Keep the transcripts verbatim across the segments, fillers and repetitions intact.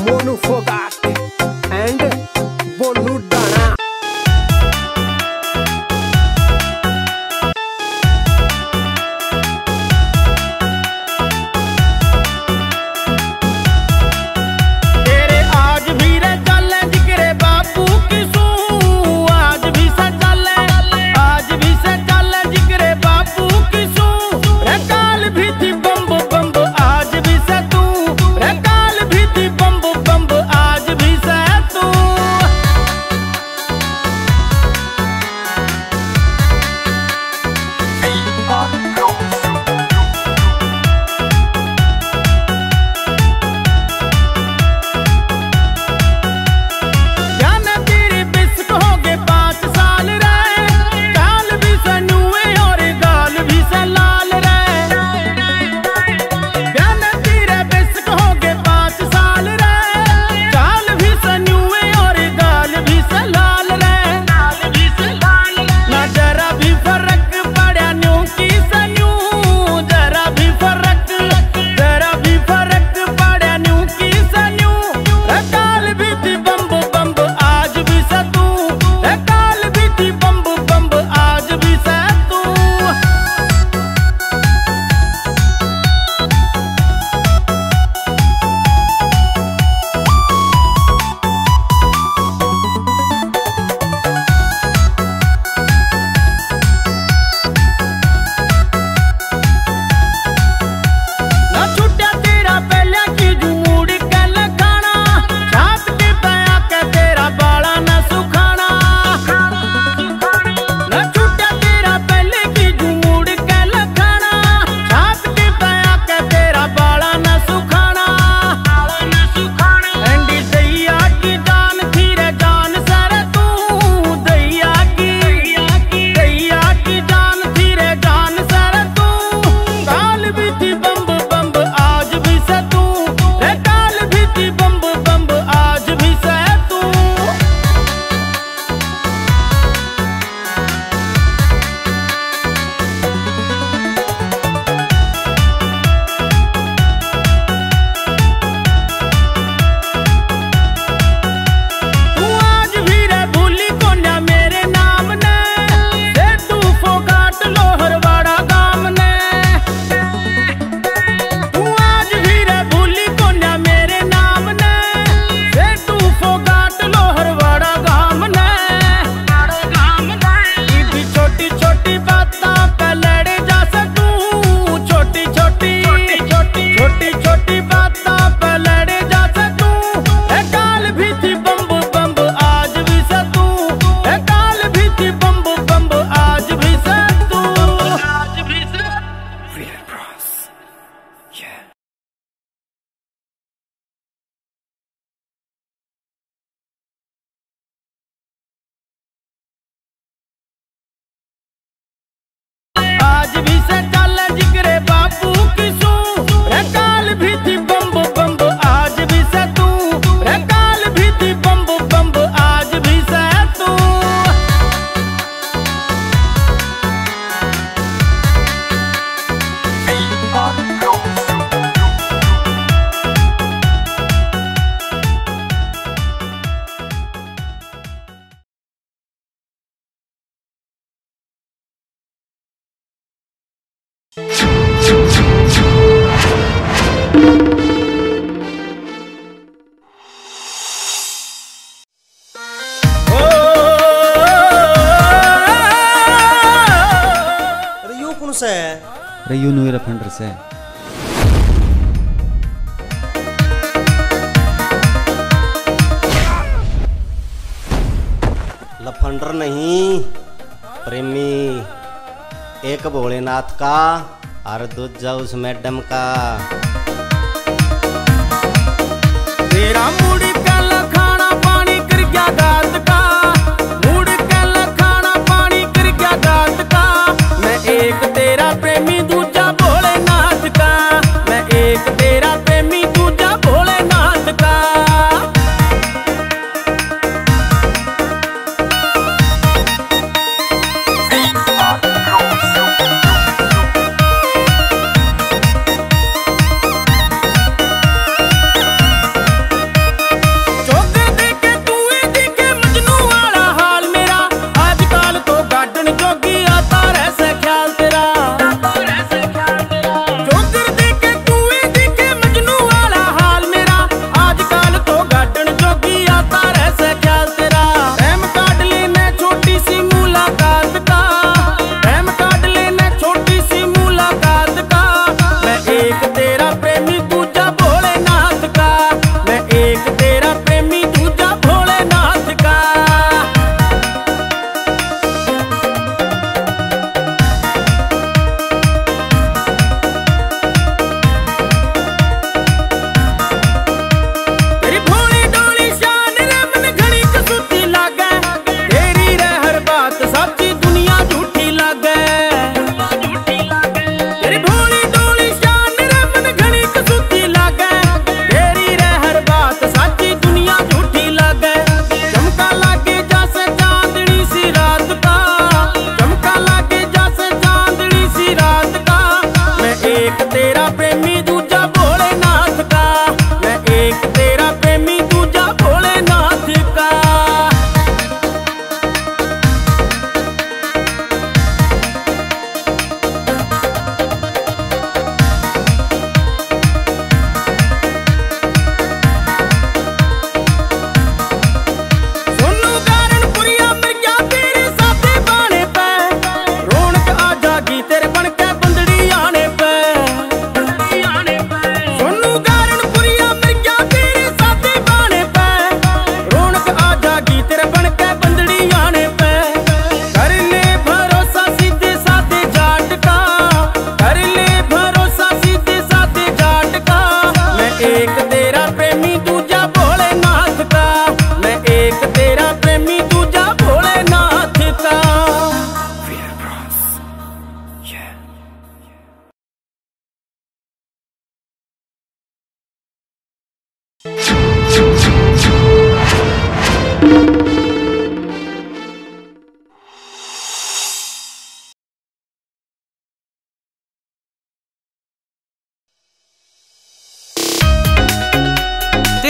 Monu Phogat and Bonu Dana. तेरे आज भी रे चले जिक्रे बापू की सू, आज भी से चले, आज भी से चले जिक्रे बापू की सू। रे काल भी थी बम्ब बम्ब आज भी से तू, रे काल भी थी बम्ब बम्ब आज भी से तू। जाने तेरे बिस्क हो गए पाँच साल रे, काल भी से नुए और गाल भी से लाल रे। जाने तेरे बिस्क हो गए पाँच साल रे, काल भी से नुए और गाल भी से लाल रे। ना जरा भी फर्क पड़ा न्यू की से न्यू, जरा भी फर्क, जरा भी फर्क पड़ा न्यू की से न्यू। रे काल भी थी बम्ब बम्ब आज भी से तू, रे काल भी थी बम्ब बम्ब आज भी से तू। ना छुट्या तेरा पहले की झूठ के लखाना, छात के पया के तेरा बाला न सुखाना। ना छुट्या तेरा पहले की झूठ के लखाना, छात के पया के तेरा बाला न सुखाना। एंडी दैया की जान थी रे जान सर तू, दैया की, दैया की जान थी रे जान सर तू। काल भी थी बम्ब बम्ब आज भी से तू, रे काल भी थी बम्ब बम्ब आज भी से तू। तू आज भी रे भूली कोन्या मेरे नाम ने, से तू फोगाट लोहरवाड़ा गाम ने। तू आज भी रे भूली कोन्या मेरे नाम ने, से तू फोगाट लोहरवाड़ा गाम ने। इदी छोटी छोटी बातां पे लड़ जा सकूं, छोटी छोटी छोटी छोटी बातां पे लड़ जा सकूं। रे काल भी थी बम्ब बम्ब आज भी से तू, रे काल भी थी बम्ब बम्ब आज भी से तू, आज भी से। Real Bros. Yeah. आज भी से चले जिक्रे बापू की सू। रे काल भी थी बम्ब बम्ब आज भी से तू, रे काल भी थी बम्ब बम्ब आज भी से तू। अरे यो कौन सा है? रयू नुएरा फंडर से लफंडर नहीं, प्रेमी। एक भोलेनाथ का और दूजा उस मैडम का। तेरा मुड़ के लखाना पानी कर गया गात का, मुड़ के लखाना पानी कर गया गात का। मैं एक तेरा प्रेमी दूजा भोलेनाथ का, मैं एक तेरा प्रेमी दूजा भोलेनाथ का।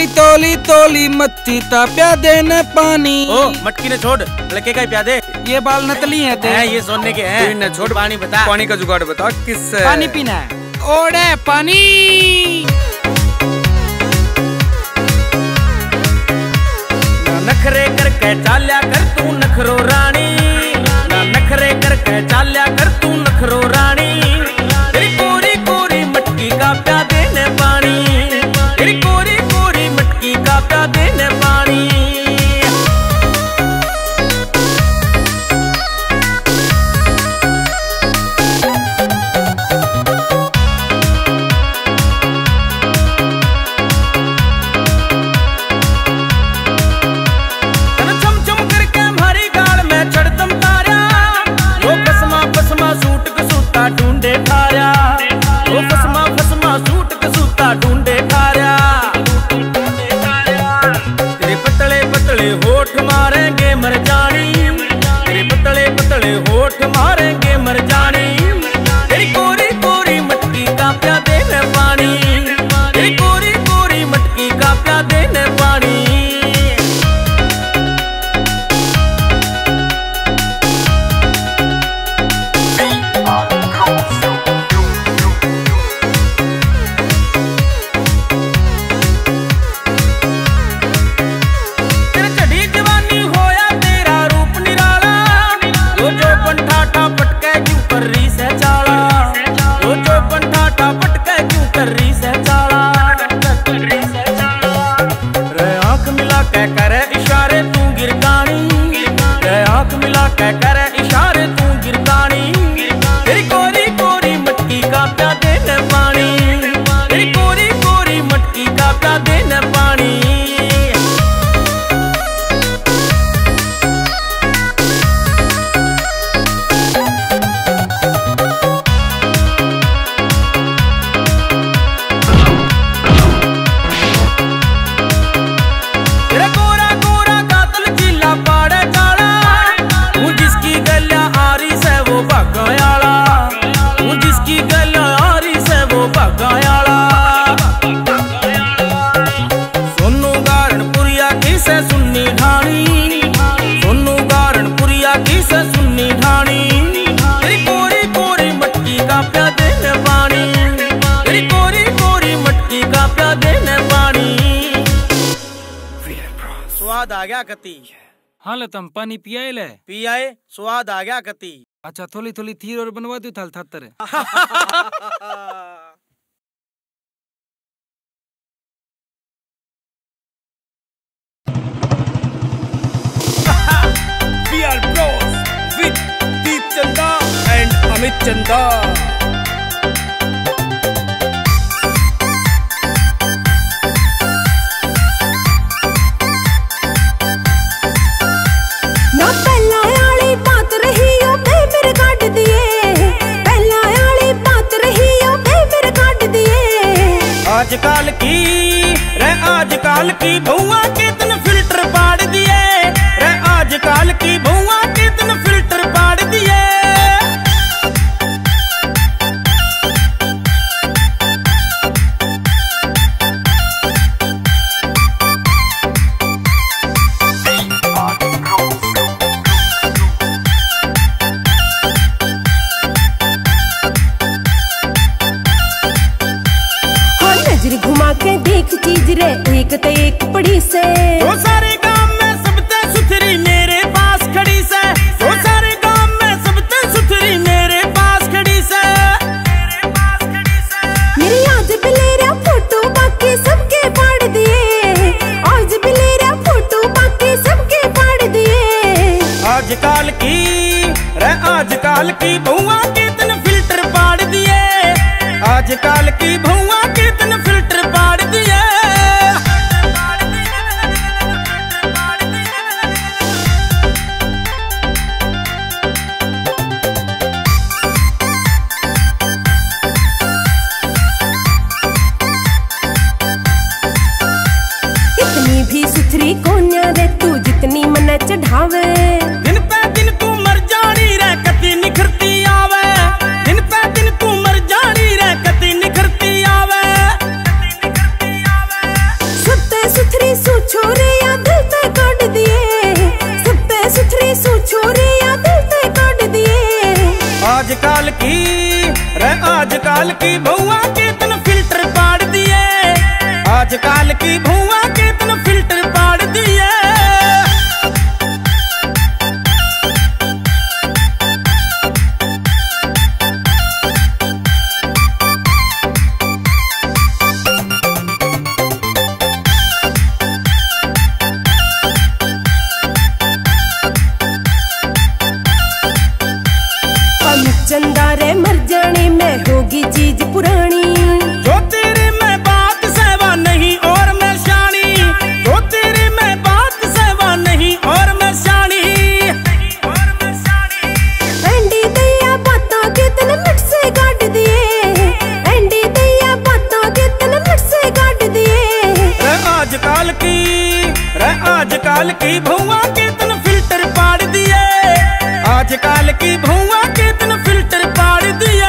तोली तोली तोली मत्ती ताप्या देने पानी। ओ मटकी ने छोड़, लड़के का प्यादे। ये बाल नकली है ते। ये सोने के हैं। न छोड़, पानी बता। पानी का जुगाड़ बता किससे? पानी पीना है। ओड़े पानी। ना नखरे करके चाल्या कर तू नखरो रानी, ना नखरे करके चाल्या कर तू नखरो रानी। तेरी कोरी कोरी मटकी का प्या देने पानी, तेरी कोरी कोरी मटकी का प्या देने पानी। ढूंढे थारा वो फसमा फसमा सूट कसूता ढूंढे थारा। तेरे पतले पतले होठ मारेंगे मर जानी, तेरे पतले पतले होठ मारेंगे मर जानी। तेरी कोरी कोरी मटकी का प्या देने पानी, तेरी कोरी कोरी मटकी का प्या देने पानी। करे इशारे तू गिरगानी, आंख मिला के करे इशारे तू गिरगानी। तेरी कोरी कोरी मटकी का प्या देने पानी, तेरी कोरी कोरी मटकी का प्या देने पानी। सोनू गारणपुरिया की से सुन्नी ढाणी, सोनू गारणपुरिया की से सुन्नी ढाणी। तेरी कोरी कोरी मटकी का प्या देने पानी, तेरी कोरी कोरी मटकी का प्या देने पानी। स्वाद आ गया कती। हाँ लतम पानी पियाए ले। पियाए स्वाद आ गया कती। अच्छा थोड़ी थोड़ी थीर और बनवा दू थल थत्तर। We are bros with Deep Chanda and Amit Chanda. ना पहला वाली बात रही ओ बे मेरे काट दिए, पहला वाली बात रही ओ बे मेरे काट दिए। आजकल की रे आजकल की बहुआ कितने फिल्टर पाड़ दिए, रे आजकल की बहुआ कितने फिल्टर पाड़ दिए। नजर घुमा के देख चीज रे एक ते एक पड़ी से। तो सारे गांव में सबसे सुथरी मेरे पास खड़ी से, तो सारे गांव में सबसे सुथरी मेरे पास खड़ी से। मेरी आज बिलेरा फोटो बाकी सबके फाड़ दिए, आज बिलेरा फोटो बाकी सबके फाड़ दिए। आजकल की रे आजकल की बहुआ कितने फिल्टर पाड़ दिए, आजकल की बहुआ कितने फिल्टर पाड़ दिए। की रे आजकल की भुआ कितन फिल्टर पाड़ दिए, आजकल की भुआ कितन फिल्टर पाड़ दिए। चंदा रे मर जाने में होगी चीज पुरानी, जो तेरे में बात सेवा नहीं और मैं शानी, जो तेरे में बात सेवा नहीं और मैं शानी। एंडी दैया बातों कितने मिट से काट दिए, एंडी दैया बातों कितने मिट से काट दिए। रे आजकल की रे आजकल की भुआ कितन फिल्टर पाड़ दिए, आजकल की भुआ कितन फिल्टर पाड़ दिए।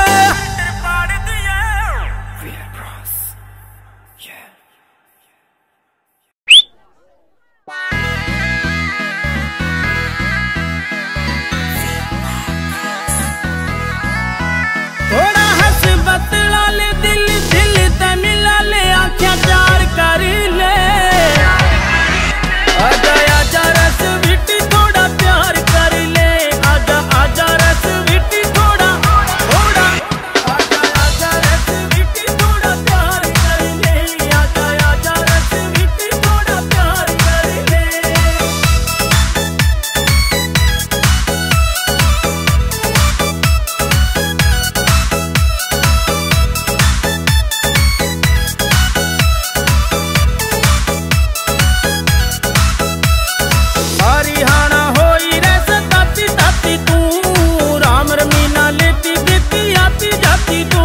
थोड़ा हंस बतला ले दिल दिल ते मिला ले आँखें प्यार कर ले, आजा आजा रस बिटी थोड़ा प्यार कर ले, आजा आजा रस बिटी थोड़ा थोड़ा, आजा आजा रस बिटी थोड़ा प्यार कर ले, आजा आजा रस बिटी थोड़ा प्यार कर ले। हरियाणा होई रे सताती ताती तू, राम रमीना लेती देती आती जाती तू।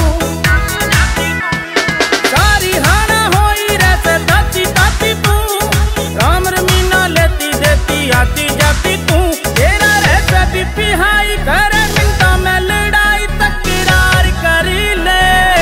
हरियाणा होई रे सताती ताती तू, राम रमीना लेती देती आती जाती तू। तेरा रहता बीपी हाई करे मिनटा में लड़ाई तकरार कर ले,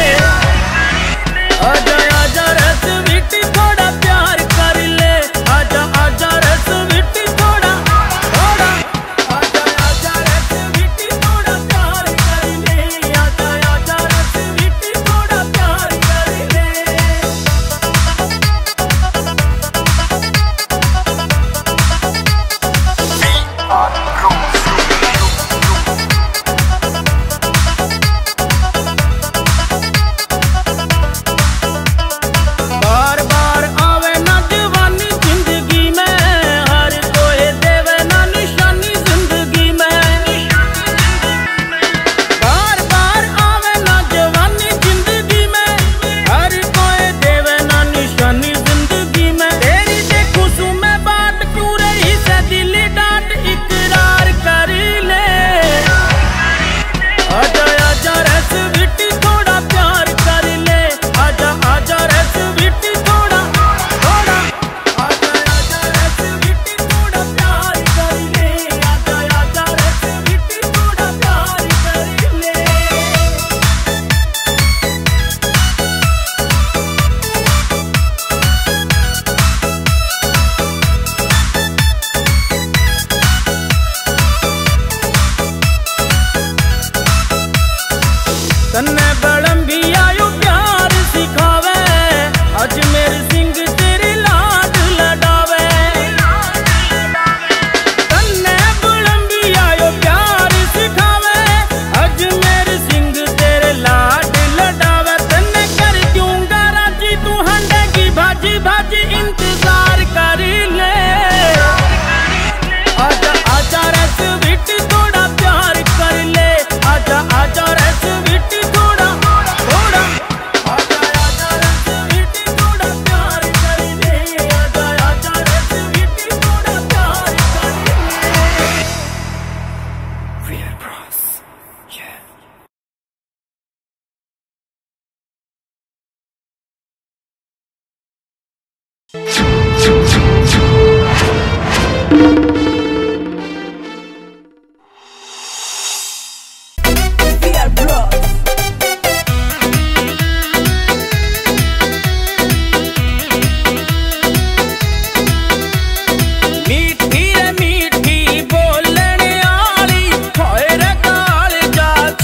आजा आजा रस बिटी थोड़ा प्यार कर ले, आजा आजा रस बिटी थोड़ा थोड़ा, आजा आजा रस बिटी थोड़ा प्यार कर ले, आजा आजा रस बिटी थोड़ा प्यार कर ले। बार बार आवे ना जवानी जिंदगी में, हर कोई देवे ना निशानी जिंदगी में। बार बार आवे ना जवानी जिंदगी में, हर कोई देवे ना निशानी जिंदगी में। तेरी देखूं सू मैं बात क्यों रही से दिल डांट इकरार कर ले, आजा आजा रस बिटी थोड़ा प्यार कर ले, आजा आजा रस बिटी थोड़ा थोड़ा, आजा आजा रस बिटी थोड़ा प्यार कर ले, आजा आजा रस बिटी थोड़ा प्यार कर ले। तन्ने बड़म भी आयो प्यार सिखावे, अजमेर सिंह तेरी लाड लडावे। तन्ने बड़म भी आयो प्यार सिखावे, अजमेर सिंह तेरे लाड लडावे। तन्ने कर दूंगा राजी तू हंडेगी भाजी भाजी इंतजार कर ले, आजा आजा रस बिटी थोड़ा प्यार कर ले, आजा आजा रस बिटी थोड़ा थोड़ा, आजा आजा रस बिटी थोड़ा प्यार कर ले, आजा आजा रस बिटी थोड़ा प्यार कर ले। Real Bros. Yeah. मीठी रे मीठी बोलने आली, होए रे काल जा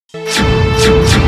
है।